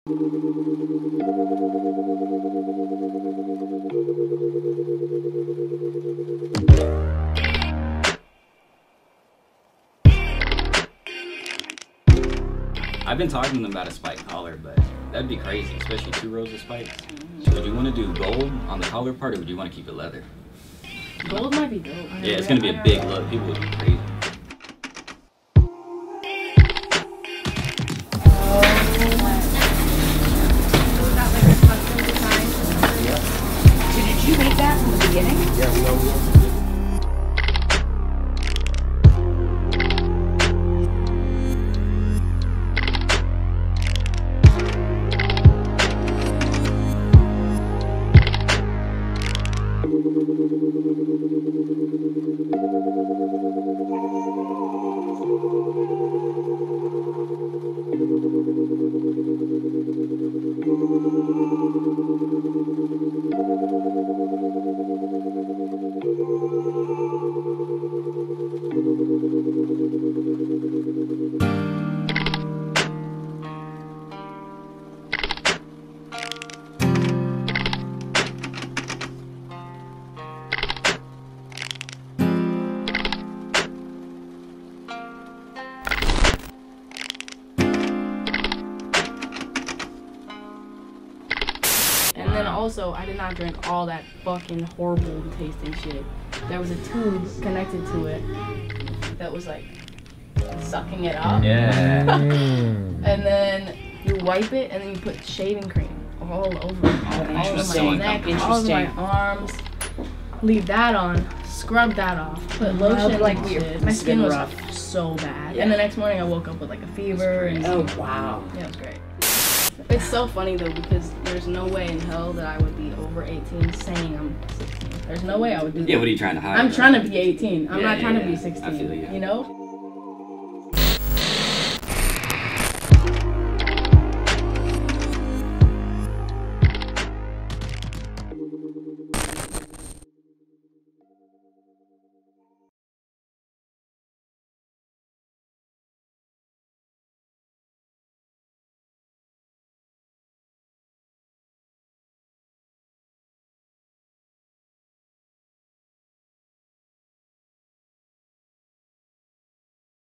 I've been talking to them about a spike collar, but that'd be crazy, especially 2 rows of spikes. So would you want to do gold on the collar part, or would you want to keep it leather? Gold might be dope. Yeah, it's going to be a big look. People would be crazy. So did you make that from the beginning? Yeah, we know. And then also, I did not drink all that fucking horrible tasting shit. There was a tube connected to it that was like sucking it up. Yeah. And then you wipe it, and then you put shaving cream all over it. All over my neck, all over my arms. Leave that on, scrub that off, put lotion like weird. My skin was so bad. Yeah. And the next morning I woke up with like a fever. And oh, wow. Yeah, it was great. It's so funny though, because there's no way in hell that I would be over 18 saying I'm 16. There's no way I would do that. Yeah, what are you trying to hide? I'm trying to be 18. I'm not trying to be 16. I feel you. You know?